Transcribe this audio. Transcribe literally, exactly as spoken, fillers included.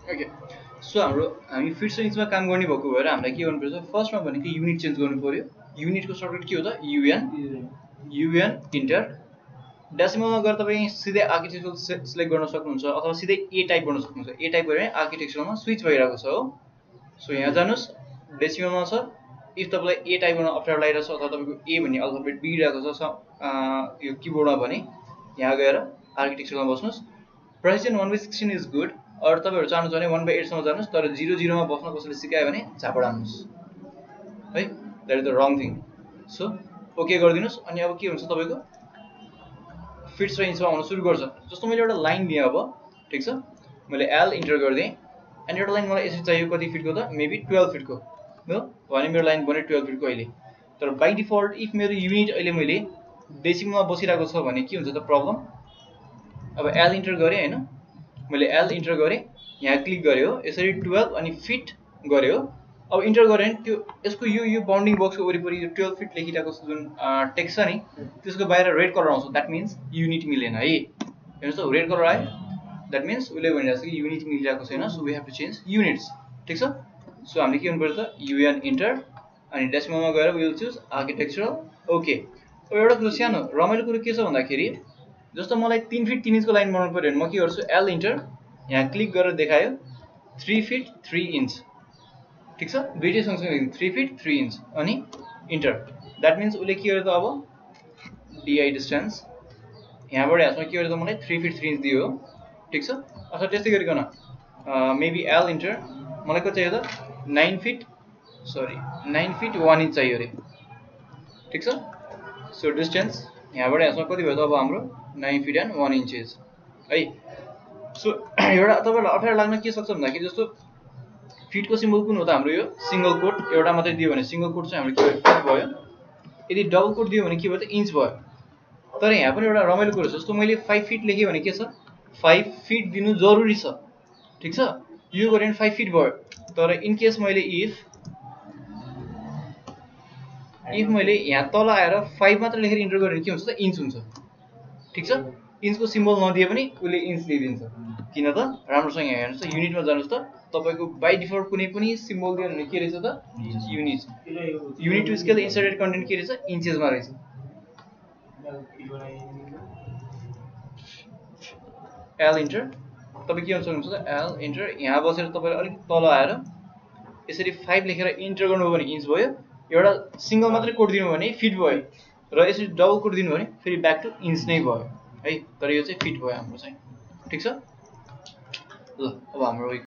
okay so हाम्रो हामी fits र इन्चमा काम गर्ने भएको भएर हामीलाई के गर्नुपर्छ फर्स्टमा भनेको युनिट चेन्ज गर्नु पर्यो युनिटको सर्टकट के हो त युएन युएन इन्टर डेसिमलमा गएर तपाईँ सिधै आर्किटेक्चरल सिलेक्ट गर्न सक्नुहुन्छ अथवा सिधै ए टाइप गर्न सक्नुहुन्छ ए टाइप गरे आर्किटेक्चरलमा स्विच भइरहेको छ हो सो यहाँ जानुहोस् डेसिमलमा छ इफ तपाईँलाई ए टाइप गर्न अप्ठ्यारो लागिरहेको छ अथवा तपाईँको ए भन्ने अल्फाबेट बिग्रिरहेको छ यो किबोर्डमा भने यहाँ गएर आर्किटेक्चरमा बस्नुहोस् president one by sixteen is good अरू तपाईँहरू चाहनुहुन्छ भने वन बाई एटसम्म जानुहोस् तर जिरो जिरोमा बस्न कसैले सिकायो भने झापड हान्नुहोस् है that is the wrong thing so okay गरिदिनुहोस् अनि अब के हुन्छ तपाईँको फिट्स र इन्चमा आउन सुरु गर्छ जस्तो मैले एउटा लाइन दिएँ अब ठिक छ मैले एल इन्टर गरिदिएँ अनि एउटा लाइन मलाई यसरी चाहियो कति फिटको त मेबी टुवेल्भ फिटको हो भने मेरो लाइन बन्यो टुवेल्भ फिटको अहिले तर बाई डिफल्ट इफ मेरो युनिट अहिले मैले डेसिमलमा बसिरहेको छ भने के हुन्छ त प्रब्लम अब एल इन्टर गरेँ होइन मैले एल इन्टर गरेँ यहाँ क्लिक गरेँ हो यसरी टुवेल्भ अनि फिट गरेँ हो अब इन्टर गरेँ त्यो यसको यो यो बाउन्डिङ बक्सको वरिपरि यो टुवेल्भ फिट लेखिरहेको जुन टेक्स्ट छ नि त्यसको बाहिर रेड कलर आउँछ द्याट मिन्स युनिट मिलेन है हेर्नुहोस् त रेड कलर आयो द्याट मिन्स उसले भनिरहेको छ कि युनिट मिलिरहेको छैन so we have to change units ठिक छ सो हामीले के गर्नुपर्छ युएन इन्टर अनि डेसिमलमा गएर विल चुज आर्किटेक्चरल ओके अब एउटा कुरो सानो रमाइलो कुरो के छ भन्दाखेरि जस्तो मलाई तीन फिट तीन इन्चको लाइन बनाउनु पऱ्यो भने म के गर्छु एल इन्टर यहाँ क्लिक गरेर देखायो थ्री फिट थ्री इन्च ठिक छ दुईटै सँगसँगै थ्री फिट थ्री इन्च अनि इन्टर द्याट मिन्स उसले के गर्यो त अब डिआई डिस्टेन्स यहाँबाट यसमा के गर्यो त मलाई थ्री फिट थ्री इन्च दियो ठिक छ अथवा त्यस्तै गरिकन मेबी एल इन्टर मलाई कति चाहियो त nine feet sorry nine feet one inch चाहियो अरे ठिक छ सो डिस्टेन्स यहाँबाट यसमा कति भयो त अब हाम्रो nine feet and one inches है सो एउटा तपाईँहरूलाई अप्ठ्यारो लाग्न के सक्छ भन्दाखेरि जस्तो फिटको सिम्बल कुन हो त हाम्रो यो सिङ्गल कोट एउटा मात्रै दियो भने सिङ्गल कोट चाहिँ हाम्रो के भयो फिट भयो यदि डबल कोट दियो भने के भयो त इन्च भयो तर यहाँ पनि एउटा रमाइलो कुरो छ जस्तो मैले फाइभ फिट लेखेँ भने के छ फाइभ फिट दिनु जरुरी छ ठिक छ यो गऱ्यो भने फाइभ फिट भयो तर इन केस मैले इफ इफ मैले यहाँ तल आएर फाइभ मात्र लेखेर इन्टर गरेँ भने के हुन्छ त इन्च हुन्छ ठिक छ इन्चको सिम्बल नदिए पनि उसले इन्च लिइदिन्छ किन त राम्रोसँग यहाँ हेर्नुहोस् त युनिटमा जानुहोस् त तपाईँको बाई डिफल्ट कुनै पनि सिम्बल दियो भने के रहेछ त unit unit to scale inserted content के रहेछ इन्चेसमा रहेछ एल इन्टर तपाईँ के गर्न सक्नुहुन्छ त एल इन्टर यहाँ बसेर तपाईँले अलिक तल आएर यसरी फाइभ लेखेर इन्टर गर्नुभयो भने इन्च भयो एउटा सिङ्गल मात्रै कोड दिनु भने फिट भयो र यसरी डबल कोड दिनु भने फेरि ब्याक टु इन्च नै भयो है तर यो चाहिँ फिट भयो हाम्रो चाहिँ ठिक छ ल अब हाम्रो